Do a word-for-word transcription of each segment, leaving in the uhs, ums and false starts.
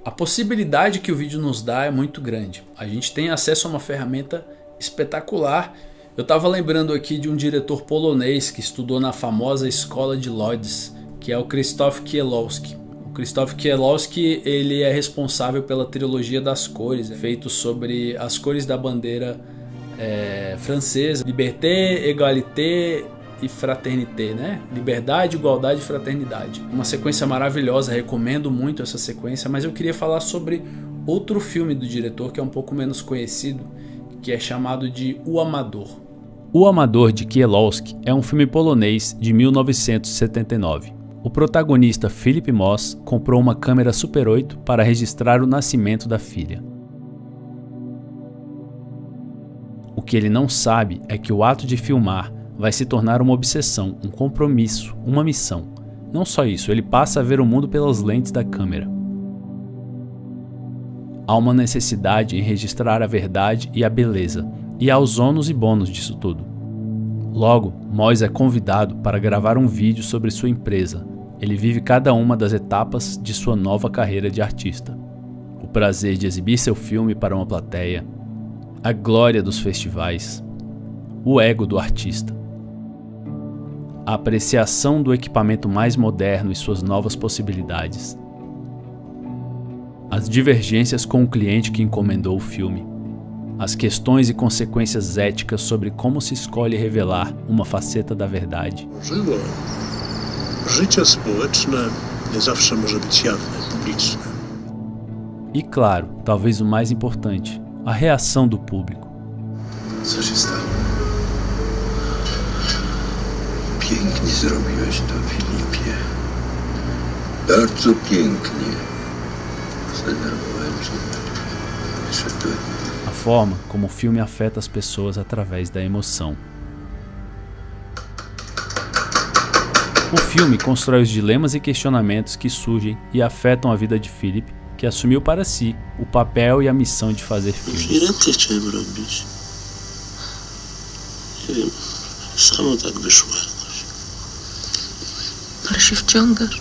A possibilidade que o vídeo nos dá é muito grande. A gente tem acesso a uma ferramenta espetacular. Eu estava lembrando aqui de um diretor polonês que estudou na famosa escola de Lodz, que é o Krzysztof Kieślowski. O Krzysztof Kieślowski, ele é responsável pela trilogia das cores, feito sobre as cores da bandeira é, francesa, Liberté, Égalité e Fraternité, né? Liberdade, igualdade e fraternidade. Uma sequência maravilhosa, recomendo muito essa sequência, mas eu queria falar sobre outro filme do diretor que é um pouco menos conhecido, que é chamado de O Amador. O Amador, de Kieślowski, é um filme polonês de mil novecentos e setenta e nove. O protagonista Philip Moss comprou uma câmera Super oito para registrar o nascimento da filha. O que ele não sabe é que o ato de filmar vai se tornar uma obsessão, um compromisso, uma missão. Não só isso, ele passa a ver o mundo pelas lentes da câmera. Há uma necessidade em registrar a verdade e a beleza, e há os ônus e bônus disso tudo. Logo, Moss é convidado para gravar um vídeo sobre sua empresa. Ele vive cada uma das etapas de sua nova carreira de artista. O prazer de exibir seu filme para uma plateia, a glória dos festivais, o ego do artista, a apreciação do equipamento mais moderno e suas novas possibilidades, as divergências com o cliente que encomendou o filme, as questões e consequências éticas sobre como se escolhe revelar uma faceta da verdade. Życie społeczne nie zawsze może być jawne, publiczne. E claro, talvez o mais importante, a reação do público. Co się stało? Pięknie zrobiłeś to, Filipie. Bardzo pięknie. Zdenerwowałem się. Wyszedłem. A forma como o filme afeta as pessoas através da emoção. O filme constrói os dilemas e questionamentos que surgem e afetam a vida de Philip, que assumiu para si o papel e a missão de fazer filmes. Irację chciałem robić. Nie wiem, samo tak wyszło jakoś. Ale się wciągasz.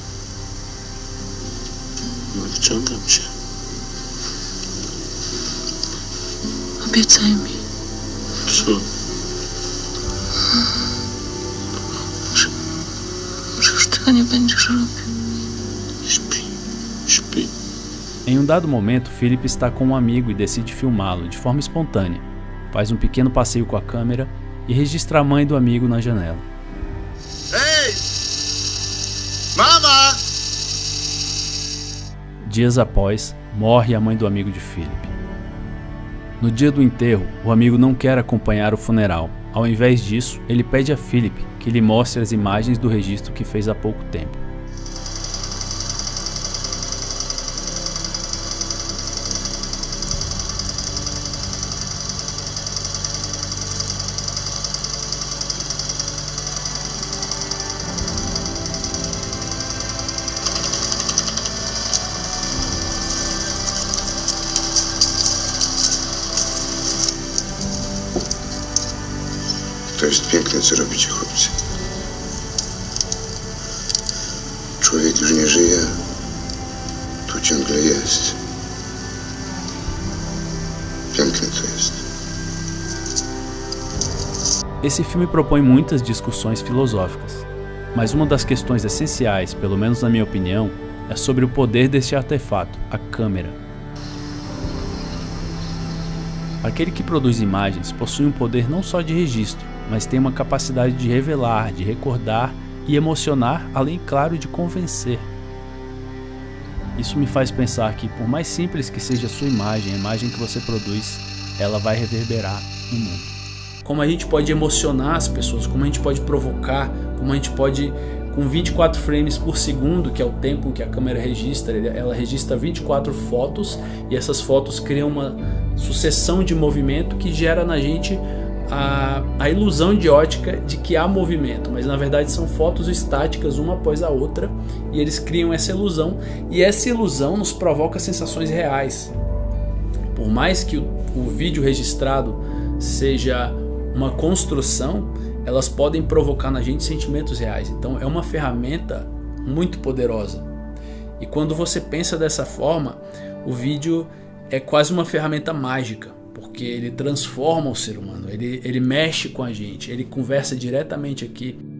No, wciągam się. Obiecaj mi. Co? Że, że już tego nie będziesz robił. Śpi, śpi. Em um dado momento, Philip está com um amigo e decide filmá-lo de forma espontânea. Faz um pequeno passeio com a câmera e registra a mãe do amigo na janela. Ei! Mama! Dias após, morre a mãe do amigo de Philip. No dia do enterro, o amigo não quer acompanhar o funeral. Ao invés disso, ele pede a Philip que lhe mostre as imagens do registro que fez há pouco tempo. To jest piękne, co robicie, chłopcy. Człowiek już nie żyje, tu ciągle jest. Piękne to jest. Esse filme propõe muitas discussões filosóficas, mas uma das questões essenciais, pelo menos na minha opinião, é sobre o poder deste artefato, a câmera. Aquele que produz imagens possui um poder não só de registro, mas tem uma capacidade de revelar, de recordar e emocionar, além, claro, de convencer. Isso me faz pensar que, por mais simples que seja a sua imagem, a imagem que você produz, ela vai reverberar no mundo. Como a gente pode emocionar as pessoas, como a gente pode provocar, como a gente pode, com vinte e quatro frames por segundo, que é o tempo que a câmera registra, ela registra vinte e quatro fotos e essas fotos criam uma sucessão de movimento que gera na gente a, a ilusão de ótica de que há movimento, mas na verdade são fotos estáticas uma após a outra e eles criam essa ilusão e essa ilusão nos provoca sensações reais. Por mais que o, o vídeo registrado seja uma construção, elas podem provocar na gente sentimentos reais. Então é uma ferramenta muito poderosa. E quando você pensa dessa forma, o vídeo é quase uma ferramenta mágica, porque ele transforma o ser humano, ele, ele mexe com a gente, ele conversa diretamente aqui